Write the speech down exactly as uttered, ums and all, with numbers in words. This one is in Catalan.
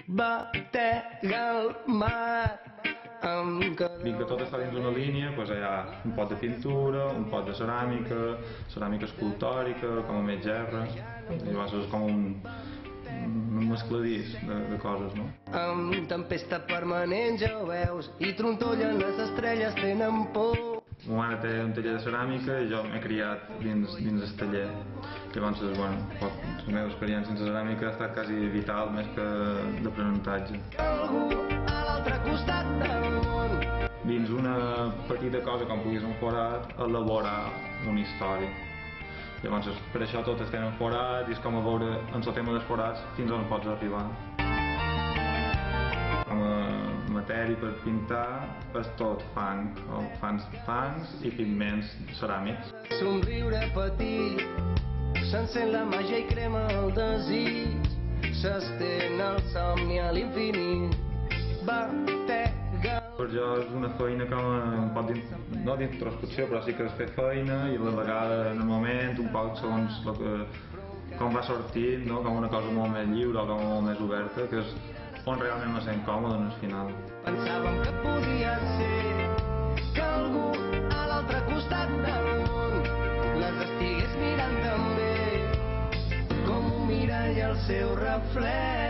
batega el mar. Vinc que tot està dins d'una línia, doncs hi ha un pot de pintura, un pot de ceràmica, ceràmica escultòrica, com a més gerra, i llavors és com un, un mescladís de, de coses, no? Amb tempesta permanent ja ho veus, i trontollen les estrelles, tenen por. Ma mare té un taller de ceràmica i jo m'he criat dins, dins el taller. Llavors, bueno, la meva experiència en la ceràmica ha estat quasi vital, més que d'aprenentatge. Algú a l'altre costat del món. Dins una petita cosa com puguis un forat, elaborar una història. Llavors, per això totes tenen forat i és com a veure en el tema dels forats fins on pots arribar. Com a matèria per pintar és tot fang, o fans, fangs i pigments ceràmics. Somriure petit, s'encén la màgia i crema el desig, s'estén el somni a l'infinit, batega. Per jo és una feina com a, pot dir, no d'introspecció, però sí que és fer feina i a la vegada, en el moment, un poc segons el que, com va sortint, no? Com una cosa molt més lliure o com molt més oberta, que és on realment me sent còmode en el final. Pensàvem que podia ser que algú a l'altre costat del món les estigués mirant també com un mirall al seu reflex.